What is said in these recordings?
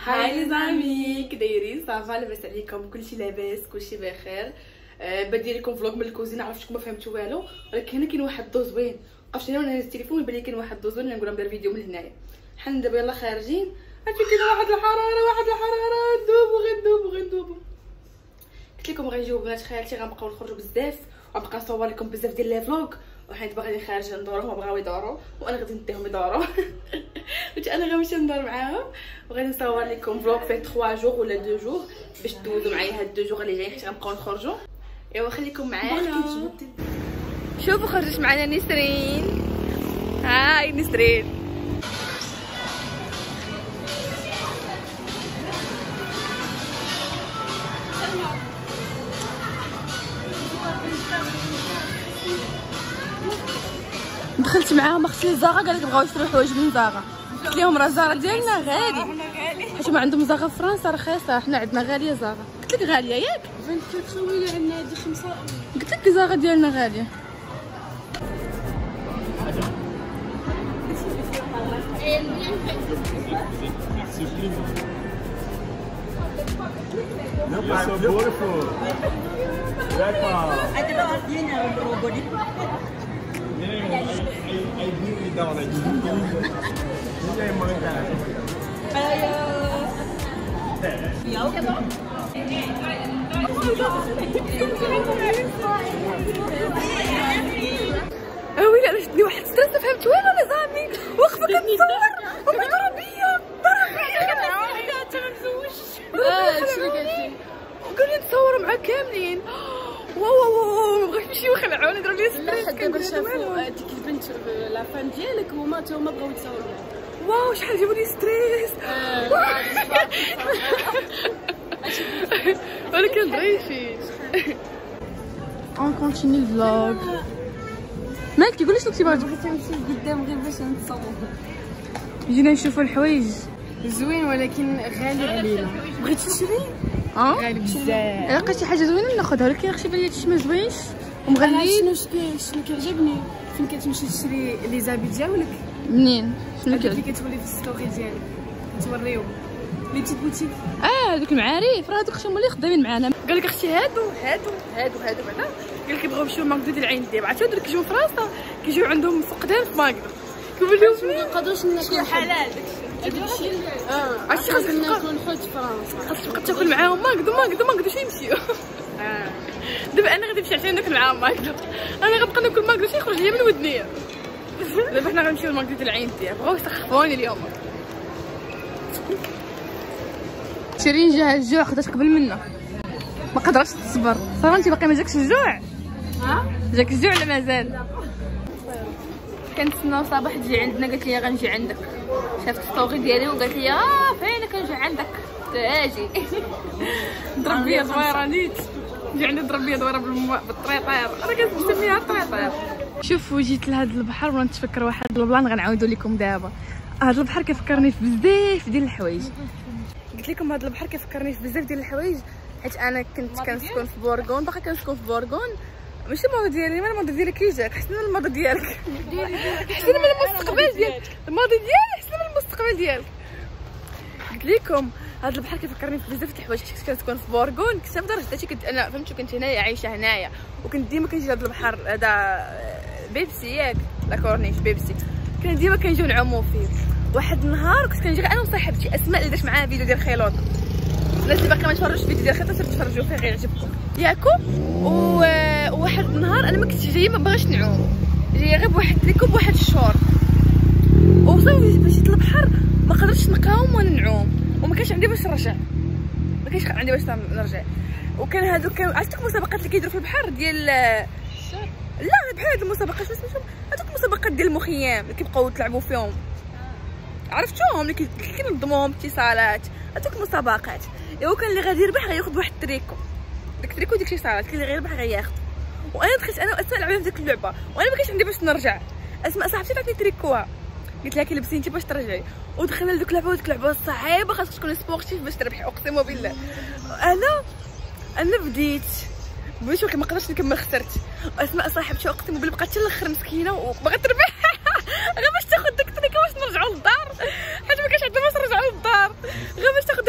هاي لي زامي كي دايرين صافا لاباس عليكم؟ كلشي لاباس كلشي بخير. بدير لكم فلوق من الكوزينه. عرفتكم ما فهمتوا والو، ولكن هنا كاين واحد الضو زوين. بقيت انا ونهز التليفون يبان لي كاين واحد الضو زوين نقول ندير فيديو من هنايا. حنا دابا يلاه خارجين. عرفتي كاين واحد الحراره ندوبو غندوبو. قلت لكم غنجيو بنات خالتي غنبقاو نخرجوا بزاف وغنبقى نصور لكم بزاف ديال لي فلوق، وحنا دابا غادي خارجه ندورو هما بغاو يدورو وانا غادي نديهم يدورو. قلت انا غنمشي ندور معاهم وغادي نصور لكم فلوق فيه 3 جوغ ولا 2 جوغ باش دوزو معايا هاد 2 جوغ اللي جايين حيت غنبقاو نخرجوا. ايوا خليكم معانا. شوفوا خرجت معنا نسرين. هاي نسرين. دخلت معاهم اختي زارا قالك بغاو يشريو حوايج من زارا. قلت لهم راه زارا ديالنا غالي حيت ما عندهم زارا في فرنسا رخيصه، حنا عندنا غاليه زارا. قلت لك غاليه ياك 24 ويلي عندنا هادي 5. قلت لك زارا ديالنا غاليه. ويلي انا شدني واحد ستريس ما فهمت والو انا زعمي واقفه كنتصور ومهضره بيا وقال لي نتصوروا معاه كاملين. واو ما بغيتش نمشي وخلعوني ضرب لي ستريس. دابا شافوا ديك البنت لافان ديالك هما حتى هما بغاو يتصوروا معاك. واو شحال جابوا لي ستريس. ولكن ضريفي. اون كونتيني الفلوغ. مالك كيقول لي شنو كنتي باغي؟ بغيت نمشي قدام غير باش نتصور. جينا نشوفوا الحوايج زوين ولكن غالي علينا. بغيتي تشري؟ غالي بزاف. لقيت شي حاجه زوينه ناخذها، ولكن اختي بان لي هادشي ما زوينش ومغلي. شنو كيعجبني فين كتمشي تشري لي زابي ديالك. منين؟ شنو اللي كتولي في الستوري ديالك توريهم لي تيت بوتيك. هذوك المعارف راه هذوك اختي هما اللي خدامين معانا. قال لك اختي هادو بعدا قال لك يبغيو يمشيو لماكدو ديال العين ديال. عرفتي هادو كيجيو فرنسا كيجيو عندهم فقدان في ماكدو كيقول لهم ما نقدروش ناكلو حلال داكشي. عرفتي خاصك ناكلو الحوت في فرنسا، خاصك تبقى تاكل معاهم ماكدو شي يمشيو. دابا انا غادي نمشي عشان ناكل معاهم ماكدو. انا غنبقى ناكل ماكدو شي يخرج ليا من ودنيا. دابا حنا غنمشيو لماكدو ديال العين ديال. بغاو يسخفوني اليوم. شيرين جاها الجوع خدات قبل منا ما قدرتش تصبر. صافا انت باقي ما جاكش الجوع؟ جاك الجوع ولا مازال؟ كنتسناو صباح تجي عندنا. قالت لي غنجي عندك. شافت الستوري ديالي وقالت لي فينك كنجي عندك اجي. ضرب بيا دويره نيت جي عندي ضرب بيا دويره بالطريطير. انا كنسميها الطريطير. شوفوا جيت لهذا البحر وانا نتفكر واحد البلان غنعاودو لكم دابا. هذا البحر كيفكرني في بزاف ديال الحوايج. قلت لكم هذا البحر كيفكرني في بزاف ديال الحوايج حيت انا كنت كنسكن في بورغون. باقا كنسكن في بورغون. ماشي الماضي ديالي، ما الماضي ديالك كي جاك حسن من الماضي ديالك. حسن من المستقبل ديالك. الماضي ديالي حسن من المستقبل ديالك. قلت لكم هذا البحر كيفكرني في بزاف د الحوايج حيت كنت كنسكن في بورغون. كنت في درجتي كنت انا فهمتو كنت هنايا عايشه هنايا وكنت ديما كنجي لهذا البحر هذا بيبسي ياك لا كورنيش بيبسي. كنا ديما كنجيو نعومو فيه. واحد النهار كنت كنجي انا وصاحبتي اسماء اللي دارت معاها فيديو ديال خيلوط. الناس اللي باقي ما تفرجوش فيديو ديال خيلوط سير تفرجوا فيه غيعجبكم ياكو. وواحد النهار انا ما كنتش جايه ما باغاش نعوم، جايه غير بواحد التريكو بواحد الشور. وصافي مشيت للبحر ما قدرتش نقاوم وانا نعوم وما كانش عندي باش نرجع. وكان هذوك عرفتك المسابقات اللي كيديروا في البحر ديال لا بحال هاد المسابقات سميتهم هذوك المسابقات ديال المخيم اللي كيبقاو تلعبوا فيهم. عرفتوهم اللي كينظموهم اتصالات هذوك المسابقات. ايوا كان اللي غادي يربح غياخذ واحد التريكو. داك التريكو ديك شي صالات كاين اللي غيربح غياخذ. وانا دخلت انا واسماء لعبنا في ديك اللعبه وانا ما كانش عندي باش نرجع. اسماء صاحبتي عطاتني تريكوها قلت لها كيلبسي انت باش ترجعي. ودخلنا لديك اللعبه وديك اللعبه صعيبه خاصك تكوني سبورتيف باش تربحي اقسم بالله. انا بديت ولكن ما قدرتش نكمل خسرت. اسماء صاحبتي اقسم بالله بقات حتى الاخر مسكينه وبغات تربح غير باش تاخذ داك التريكو باش نرجعوا للدار حيت ما كانش عندنا باش نرجعوا للدار غير باش تاخذ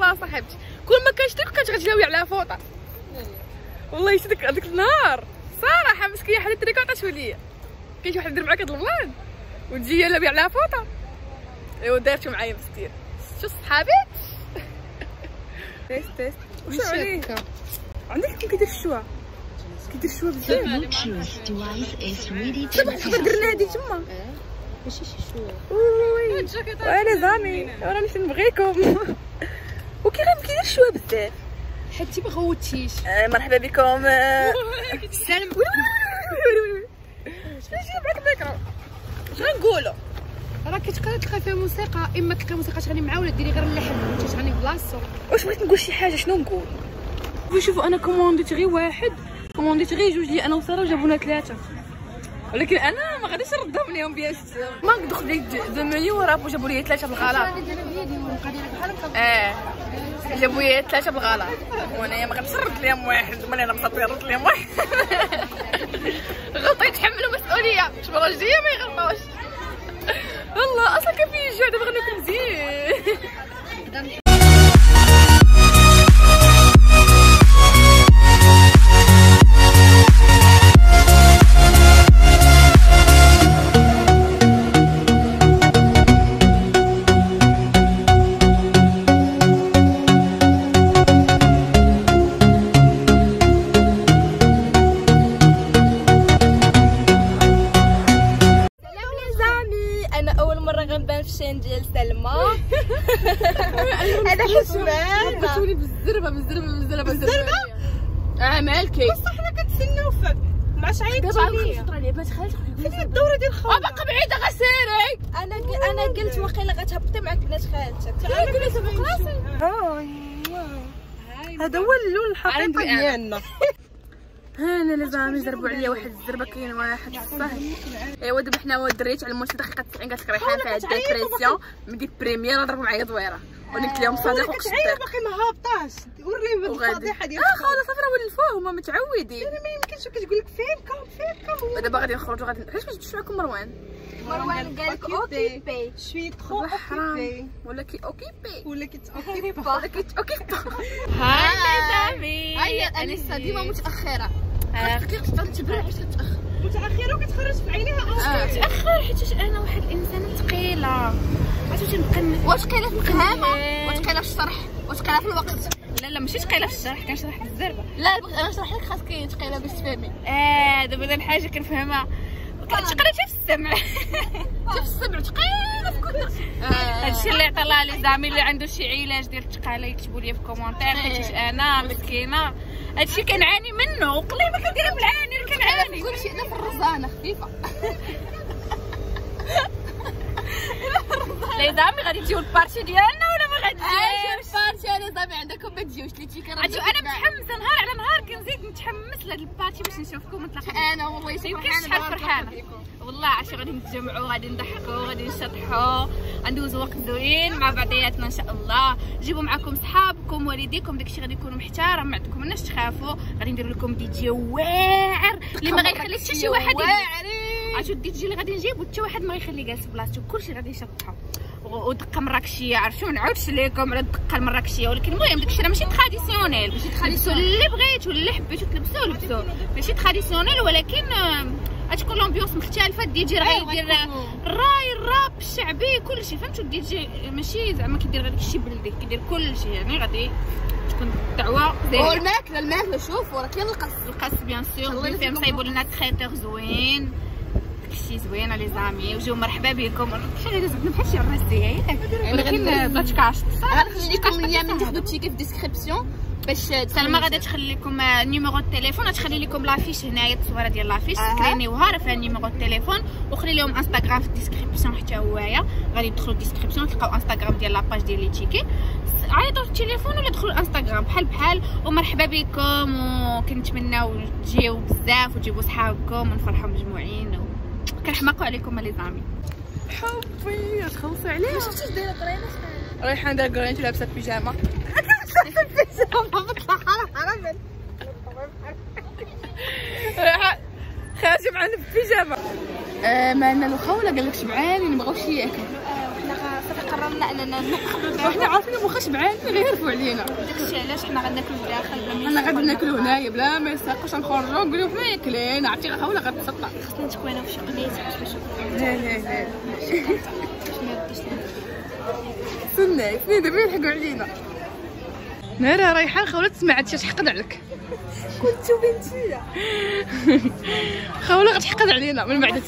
الله صاحبتي، كل ما كنشتري كتغ تجاوي على فوطه. والله شتي هذاك النهار صراحه مسكيه حدا التريكه عطاتو ليا، كاين شي واحد يدير معاك هاد البلان وتجي لابي على فوطه. ايوا دارتو معايا مسكين. شو صحابي تيست واش عليه عندك كي كيدير الشوا، كيدير الشوا بزاف. دابا درنا هادي تما ماشي شي شويه. وي وي زامي راني نبغيكم. وكيغير كيدير الشوا بزاف حتى ما غوتيش. مرحبا بكم. سلام. شنو معاك الميكرو؟ شنو نقولوا؟ راه كتقدر تلقى فيها موسيقى، اما تلقى موسيقى تغني معاه ولا ديري غير اللحن وانت تغني بلاصتو. واش بغيت نقول شي حاجه شنو نقول؟ شوفوا انا كومونديت غير واحد، كومونديت غير جوج لي انا وساره وجابونا ثلاثه، ولكن انا ما غاديش نردهم ليهم بياش ما ندخل لي 2 مليون وراه جابوا لي 3 بالغلط. جابوا لي 3 بالغلط وانايا ما غاديش نرد ليهم واحد، ملي انا مصطي نرد ليهم واحد. غلطوا يتحملوا مسؤوليه، المره الجايه ما يغلطوش. والله اصلا كان فيه الجوع دابا غناكل مزيان. في الشين ديال سلمى. هذا حسمان بقيتوني بالزربه. مالكي بصح حنا كنتسناو فيك مع شعيب ليا بنت خالتك فين الدوره ديال خويا باقا بعيده غسيري. انا قلت واقيلا غتهبطي معك بنات خالتك. جلست في كلاسي. هذا هو اللون الحقيقي ديالنا. هانا لازم يزربوا عليا واحد الزربه، كاين واحد في الصهد. ايوا دابا حنا والدريات علمونا دقيقه 90 قالت لك ريحان فيها ديبرسيون من ديك بريمير ضربوا معايا دويره ونقلت لهم صديق وقشطيق. باقي ما هابطاش وريهم الفضيحه ديال خلاص صافي راه ولفوه هما متعودين. ما يمكنش كتقول لك فينكم دابا غادي نخرجوا غادي حيت باش تمشي معكم مروان قال لك اوكيبي شويه تخو اوكيبي ولا كي اوكيبي ولا كتوكيبي ولا كي اوكيبي. هاي زامي انا لسه ديما متاخره. كيف تبرع باش تتاخر متاخره وكتخرج في عينيها. تاخر حيت انا واحد الانسانه ثقيله. عرفتي نبقى واش قيله في القهامه واش قيله في الشرح واش قيله في الوقت. لا ماشي ثقيله في الشرح، كنشرح بالزربه. لا انا نشرح لك خاصك ثقيله باش تفهمي. دابا انا الحاجه كنفهمها ثقيله في السمع. في السمع ثقيله في كل هادشي اللي عطى الله لي زامي اللي عنده شي علاج ديال الثقاله يكتبوا لي في كومونتير حيت انا مسكينه هادشي كنعاني منه وقليل ما كندير بالعاني كنعاني. كلشي انا في الرزانه خفيفه. لي زامي غادي تجيو البارتي ديالنا ولا ما غاديش؟ البارتي انا زامي عندكم ما تجيوش لي تيكا. انا متحمسه نهار على نهار كنزيد نتحمس لهاد البارتي باش نشوفكم ونتلاقاو. انا والله يمكنش شحال فرحانه والله عرفتي غادي نتجمعوا غادي نضحكوا غادي نشطحوا غندوزوا وقت زوين مع بعضياتنا ان شاء الله. جيبوا معكم صحابكم والديكم داكشي غادي يكونوا محترم، ما عندكم مناش تخافوا. غادي ندير لكم دي جي واعر اللي ما غيخليش حتى شي واحد عرفتوا الدي جي اللي غادي نجيبو حتى واحد ما غيخلي جالس بلاصتو، كلشي غادي يشطحوا. ودقه مراكشيه عرفتوا ما نعاودش لكم على الدقه المراكشيه، ولكن المهم داكشي راه ماشي تراديسيونيل. لبسوا اللي بغيتوا اللي حبيتوا تلبسوا لبسوا، ماشي تراديسيونيل ولكن غتكون لومبيونس مختلفه. الدي جي راه يدير الراي الراب الشعبي كلشي فهمتوا. الدي جي ماشي زعما كيدير غير داكشي بلدي، كيدير كلشي يعني غادي تكون الدعوه زينه. الماكله شوفوا راه كاين القص بيان سور فيه نصايبوا لنا تريتور زوين داكشي زوينه لي زامي وجيو مرحبا بكم. شحال هذا زدنا بحال شي عراسيه ياك ولكن بلا تكاش. غنخلي لكم اليمين تاخذوا التيكي في الديسكريبسيون باش سلمى غادا تخلي لكم نيميرو التليفون، غتخلي لكم لافيش هنايا التصويره ديال لافيش سكرينيوها راه فيها نيميرو التليفون، وخلي لهم انستغرام في الديسكريبسيون حتى هوايا. غادي تدخلوا الديسكريبسيون تلقاو انستغرام ديال لاباج ديال لي تيكي، عيطوا في التليفون ولا دخلوا الانستغرام بحال ومرحبا بكم. وكنتمناو تجيو بزاف وتجيبوا صحابكم ونفرحوا مجموعين كنحماقوا عليكم لي زامي. حبي تخلصي عليها. شفتي دايره قرينه ريحان دايره قرينه لابسه بيجامه. خارجه معنا في البيجامه. معنا الخوله قال لك شبعانين نبغاو شي ياكل. حنا صافي قررنا اننا ناكلوا وحنا عارفين واخا شبعان غير يرفعوا علينا. داكشي علاش حنا غناكلوا الداخل بلا ما حنا غادي ناكلوا هنايا بلا ما يسرقوش، نخرجوا نقولوا حنا ياكلين عرفتي غنحاولوا غنتسطى. خصنا نتكوينوا في شي قنيت باش لا لا لا باش استنى دابا يلحقوا علينا. نارا ريحان خوله تسمع هادشي تحقد عليك. كنتو بنتي خوله غتحقد علينا من بعد.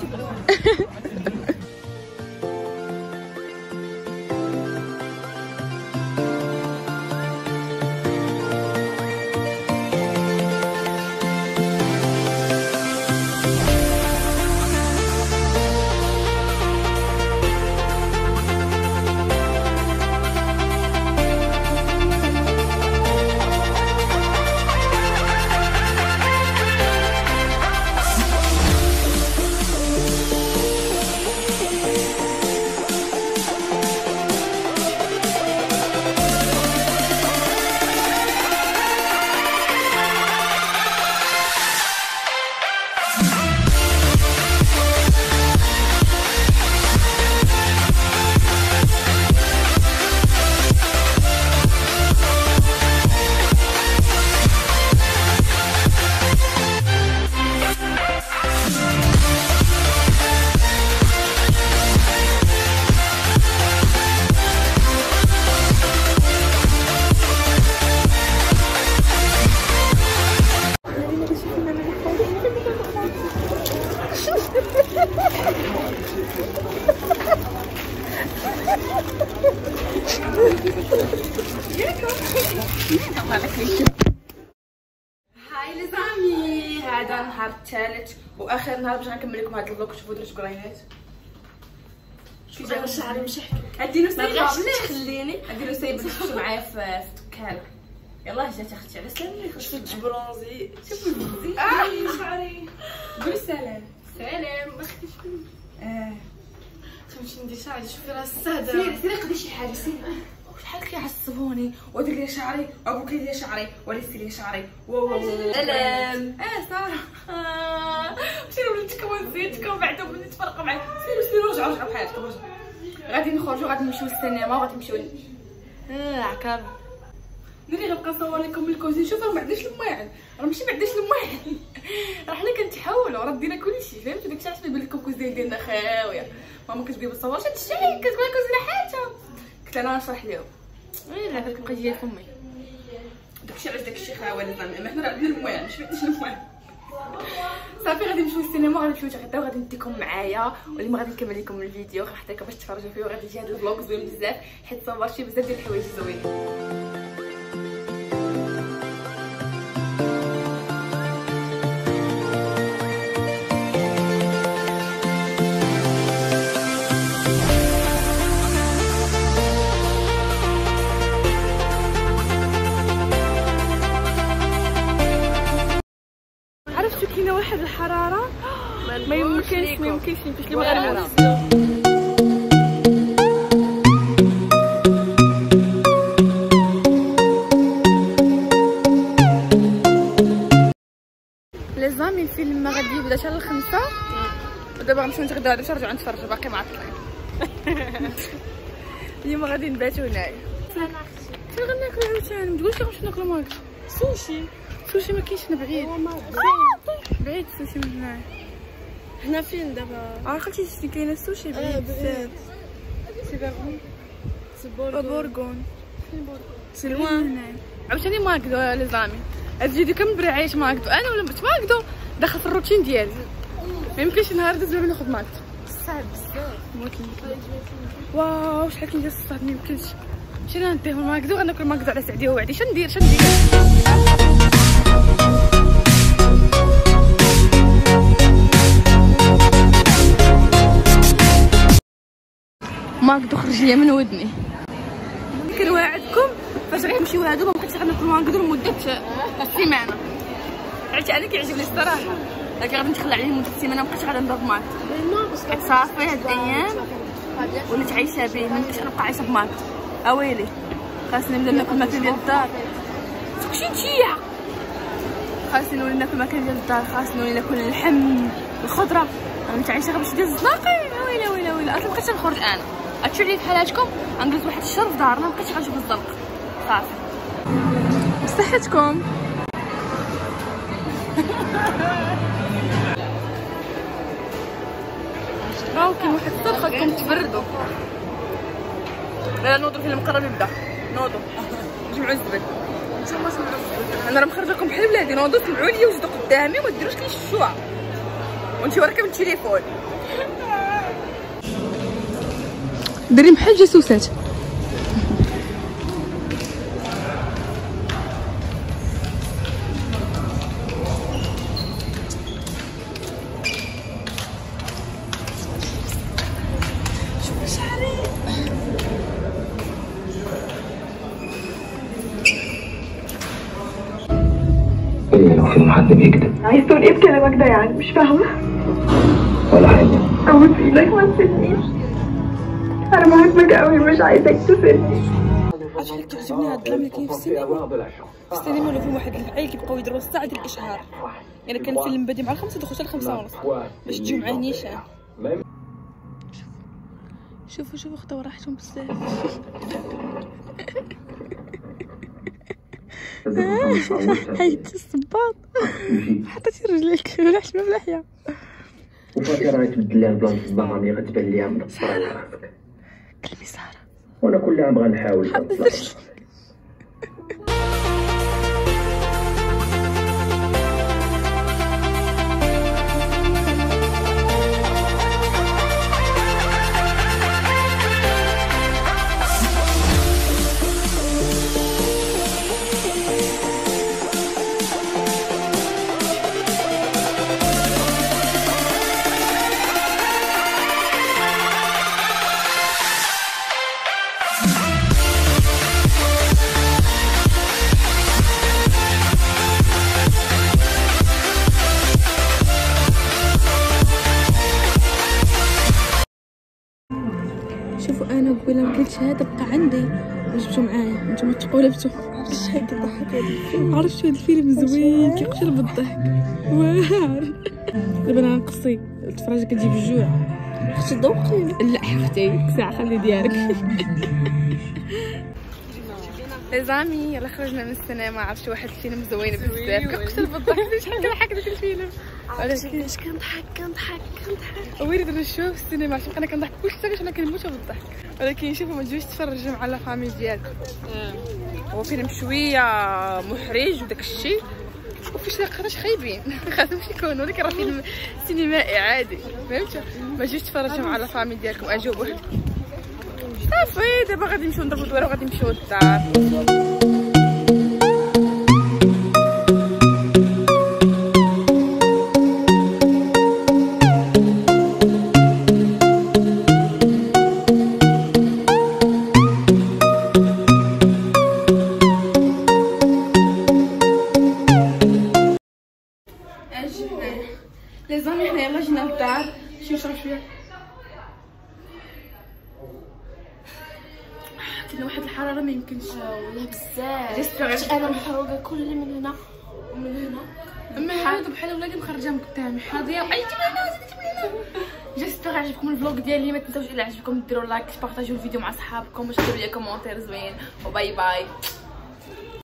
هاي لزامي، هذا النهار الثالث واخر نهار باش غنكمل لكم هذا الفلوق. شوفوا درت كرينات كي جا شعري مشحك. اديرو سايبه بلاش خليني اديرو سايبه تمشي معايا في الدكان. يلاه جات اختي على سلامي خصك تجبرونزي. شوفوا البنتي شعري قولي سلام. سلام اختي شكون؟ تمشي ندير شعري شوفي راه السهده. سيري قدي شي حاجه سيري. شحال كيعصبوني ودير لي شعري ابوك يدير لي شعري ولا يسير لي شعري. سلام. ساره سيروا ولدتكم وزيتكم بعدا ملي تفرقوا معايا. سيروا رجعوا بحالكم رجعوا. غادي نخرجوا غادي نمشيو للسينما وغادي نمشيو عكار. ناري غنبقى نصور لكم من الكوزين. شوفوا ما عندناش الماعن، راه ماشي ما عندناش الماعن راه حنا كنتحاولوا راه دينا كلشي فهمتوا. داكشي علاش كيبان لكم الكوزين ديالنا خاويه. ماما كتبغي ما تصورش هادشي كتبغي الكوزينه حالتها. كنت انا نشرح لهم هذا كيبقى ديال فمي. داكشي علاش داكشي خاوي لازم ما حنا راه عندنا الماعن ماشي عندناش الماعن. صافي غادي نمشيو للسينما غادي نمشيو نتغداو غادي نديكم معايا واللي ما غادي نكمل لكم الفيديو حتى باش تفرجوا فيه. وغادي يجي هذا الفلوق زوين بزاف حيت صورت فيه بزاف ديال الحوايج زوينين. كاينه واحد الحراره ما يمكنش المغرب. لي زامي الفيلم ما غادي يبدا حتى ل5 ودابا غنمشيو نتغداو باش نرجعو نتفرجوا باقي معطلين. اليوم غادي نباتوا هنايا. فين غناكلو عاوتاني؟ ما تقولش غنمشيو ناكلو ماك سوشي ما كاينش هنا بعيد. بعيد السوشي من هنا. حنا فين دابا؟ عرفتي شتي كاينه السوشي بعيد بزاف. سي بورغون سي لوان هنا. عاوتاني ماكدو لي زامي. هاد الفيديو كامل بري عايش ماكدو انا ولا ماكدو داخل في الروتين ديالي. ما يمكنش نهار دوز بلا ناخذ ماكدو. صعب بزاف. واو شحال كندير الصاد ما يمكنش. مشينا نديو ماكدو غناكل ماكدو على سعدي ووعدي. شندير ماكدو خرج ليا من ودني. كنواعدكم فاش غنمشيو هادو ما بقيتش غناكل ماكدو لمده سيمانه. حيت انا كيعجبني الصراحه لكن غادي نتخلى عليه لمده سيمانه ما بقيتش غادي نضرب ماكدو. صافي هاد الايام وليت عايشه به ما نبقاش نبقى عايشه بماكدو. اويلي خاصني نبدا ناكل ماكله ديال الدار. شي نتيا خاصني نولي ناكل ماكله ديال الدار. خاصني نولي ناكل اللحم الخضره. انا متعايشه غير بشي ديال الزناقي. ويلي اصلا مابقيتش نخرج انا هادشي اللي في حالاتكم غنجلس واحد الشهر في دارنا مابقيتش غنشوف الزنق صافي. بصحتكم. راهو كاين واحد الصرخه خاصكم تبردوا. لا نوضوا الفيلم قرب يبدا. نوضوا جمعوا الزبل. نتوما سمعوا الزبل. انا راه مخرجه لكم بحال ولادي. نوضوا سمعوا لي وجدوا قدامي وما ديروش لي الشوع وانتي راكب التليفون ديري بحال جاسوسات. لو في حد بيكذب عايز تقول ايه بكلامك ده يعني؟ مش فاهمه. ولا حاجة. ابوس ايدك ما تسيبنيش. انا بحبك قوي مش عايزك تسيبني. عرفتي اللي كيعجبني هاد الدراما اللي كاين في السينما؟ في السينما ولا فيهم واحد العيل كيبقاو يديروا ساعة ديال الاشهار. يعني كان الفيلم بادي مع 5 دخلت على 5:30 باش تجيو معاه نيشان. شوفوا خطاو راحتهم بزاف. حيدتي الصباط حطيتي رجليك ولحت ما بلاحيه. وفاكر راه تبدل ليها البلان في الظهر ملي غتبان ليها مدبره على راسك. كلمي ساره. وانا كل عام غنحاول. شوفوا انا قبيله ما قلتش هذا بقى عندي وجبتو معايا نتوما تقولبتو. شحال كيضحك هذا الفيلم. عرفتوا هذا الفيلم زوين كيقتل بالضحك واعر. دابا انا نقصي التفرجه كتجيب الجوع. اختي ذوقي. لا حفتي ساعه خلي ديالك. لي زامي يلا خرجنا من السينما. عرفتوا واحد الفيلم زوين بزاف كنقتل بالضحك. شحال كنضحك داك الفيلم ولكن اش كنضحك ويريد نشوف السينما. شوف انا كنضحك واش حتى انا كنموت بالضحك. ولكن شوفوا ما تجوش تفرجوا مع لا فامي ديالكم. هو فيلم شويه محرج وداك الشيء وفيش لقراش خايبين. خاصهمش يكونوا ولكن راه فيلم سينمائي عادي فهمتوا. ما تجوش تفرجوا مع لا فامي ديالكم. اجيو بوحدكم صافي. دابا غادي نمشيو نضربوا دويره وغادي نمشيو للدار. لي زامي حنا يلا جينا للدار نمشيو نشرب شويه. كاين واحد الحراره ما يمكنش والله بزاف. جيسبر انا محروقه كل من هنا ومن هنا. اما هادو بحال ولادي مخرجاهم قدامي حاضيه اي تبعنا. جيسبر عجبكم الفلوق ديالي. ما تنساوش الا عجبكم ديروا لايك تبارطاجيو الفيديو مع صحابكم وشاركوا لي كومونتير زوين وباي باي.